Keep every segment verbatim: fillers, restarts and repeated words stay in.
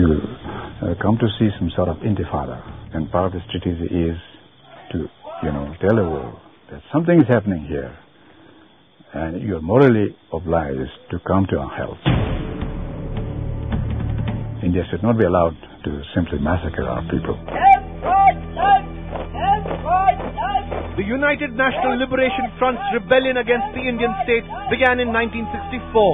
you uh, come to see some sort of intifada. And part of the strategy is to, you know, tell the world that something is happening here. And you are morally obliged to come to our help. India should not be allowed to simply massacre our people. The United National Liberation Front's rebellion against the Indian state began in nineteen sixty-four.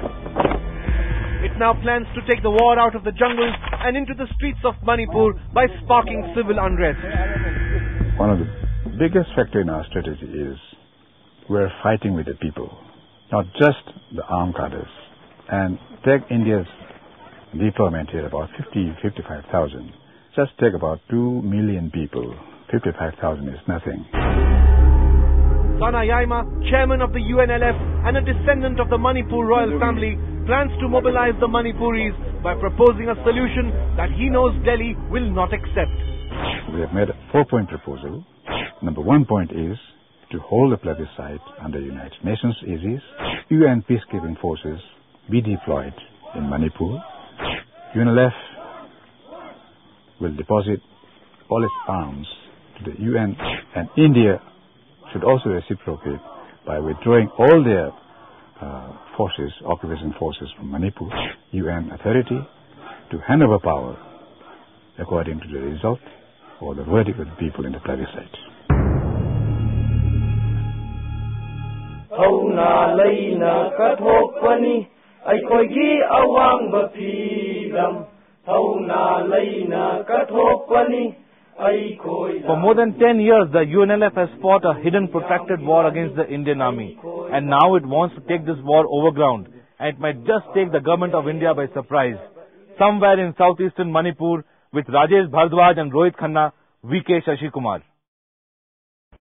It now plans to take the war out of the jungles and into the streets of Manipur by sparking civil unrest. One of the biggest factors in our strategy is we're fighting with the people, not just the armed cadres. And take India's deployment here, about fifty, fifty-five thousand. Just take about two million people. fifty-five thousand is nothing. Sana Yaima, chairman of the U N L F and a descendant of the Manipur royal family, plans to mobilize the Manipuris by proposing a solution that he knows Delhi will not accept. We have made a four-point proposal. Number one point is to hold a plebiscite under United Nations aegis. U N peacekeeping forces be deployed in Manipur. U N L F will deposit all its arms to the U N, and India should also reciprocate by withdrawing all their uh, forces, occupation forces from Manipur. U N authority to hand over power according to the result or the verdict of the people in the plebiscite. For more than ten years, the U N L F has fought a hidden protracted war against the Indian army. And now it wants to take this war overground. And it might just take the government of India by surprise. Somewhere in southeastern Manipur, with Rajesh Bhardwaj and Rohit Khanna, V K Shashi Kumar.